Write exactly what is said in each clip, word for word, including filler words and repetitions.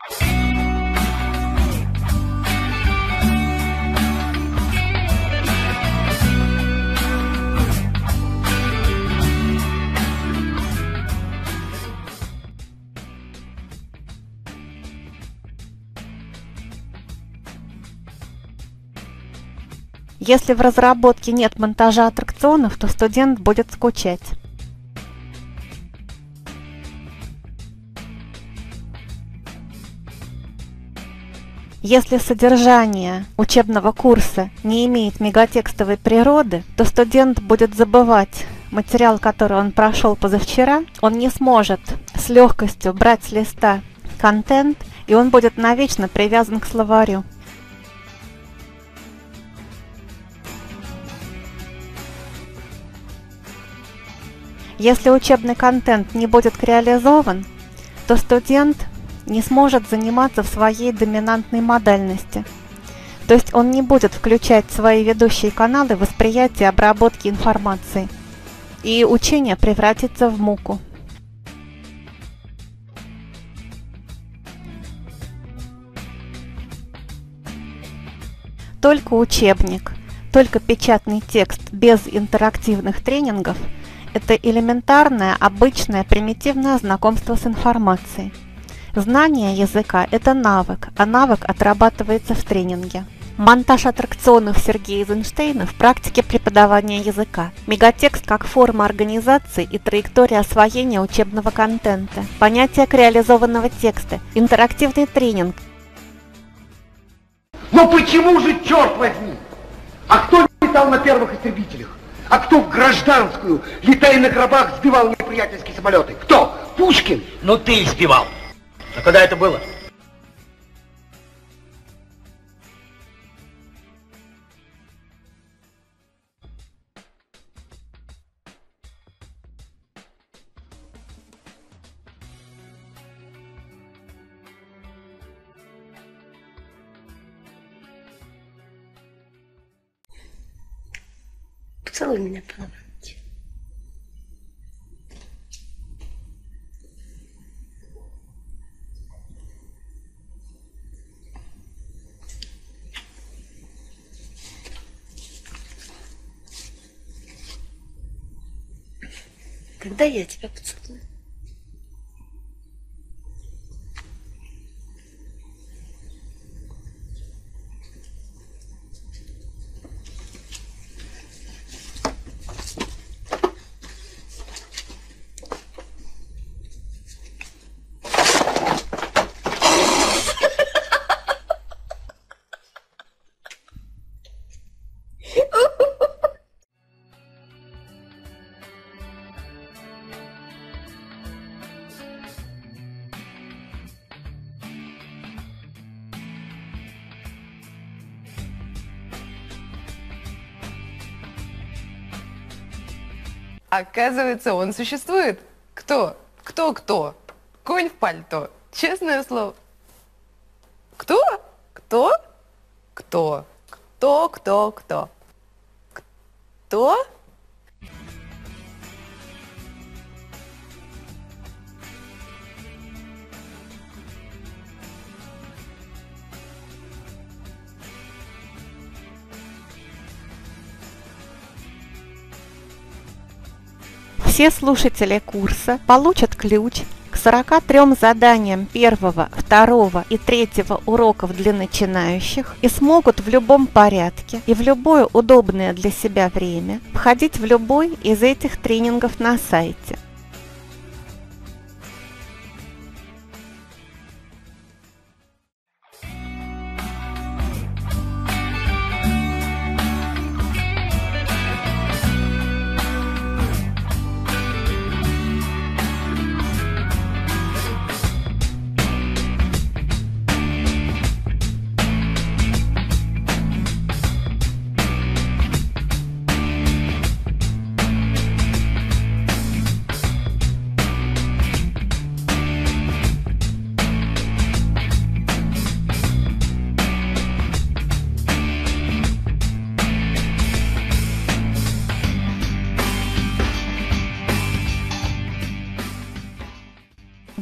Если в разработке нет монтажа аттракционов, то студент будет скучать. Если содержание учебного курса не имеет мегатекстовой природы, то студент будет забывать материал, который он прошел позавчера, он не сможет с легкостью брать с листа контент, и он будет навечно привязан к словарю. Если учебный контент не будет реализован, то студент не сможет заниматься в своей доминантной модальности. То есть он не будет включать свои ведущие каналы восприятия и обработки информации. И учение превратится в муку. Только учебник, только печатный текст без интерактивных тренингов – это элементарное, обычное, примитивное знакомство с информацией. Знание языка – это навык, а навык отрабатывается в тренинге. Монтаж аттракционов Сергея Эйзенштейна в практике преподавания языка. Мегатекст как форма организации и траектория освоения учебного контента. Понятие реализованного текста. Интерактивный тренинг. Но почему же, черт возьми? А кто летал на первых истребителях? А кто в гражданскую, летая на гробах, сбивал неприятельские самолеты? Кто? Пушкин? Ну ты сбивал. А когда это было? Поцелуй меня, пожалуйста. Когда я тебя поцелую? Оказывается, он существует. Кто? Кто-кто? Конь в пальто. Честное слово. Кто? Кто? Кто? Кто? Кто? Кто? Кто? Все слушатели курса получат ключ к сорока трём заданиям первого, второго и третьего уроков для начинающих и смогут в любом порядке и в любое удобное для себя время входить в любой из этих тренингов на сайте.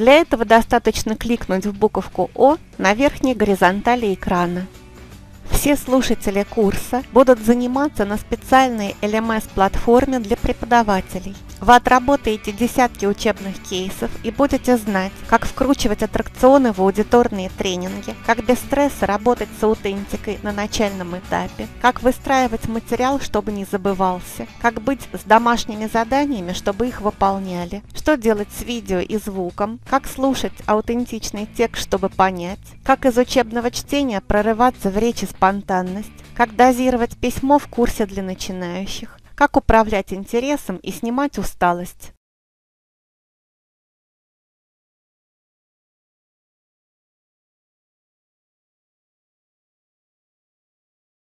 Для этого достаточно кликнуть в буковку О на верхней горизонтали экрана. Все слушатели курса будут заниматься на специальной эл эм эс-платформе для преподавателей. Вы отработаете десятки учебных кейсов и будете знать, как вкручивать аттракционы в аудиторные тренинги, как без стресса работать с аутентикой на начальном этапе, как выстраивать материал, чтобы не забывался, как быть с домашними заданиями, чтобы их выполняли, что делать с видео и звуком, как слушать аутентичный текст, чтобы понять, как из учебного чтения прорываться в речи спонтанность, как дозировать письмо в курсе для начинающих, как управлять интересом и снимать усталость.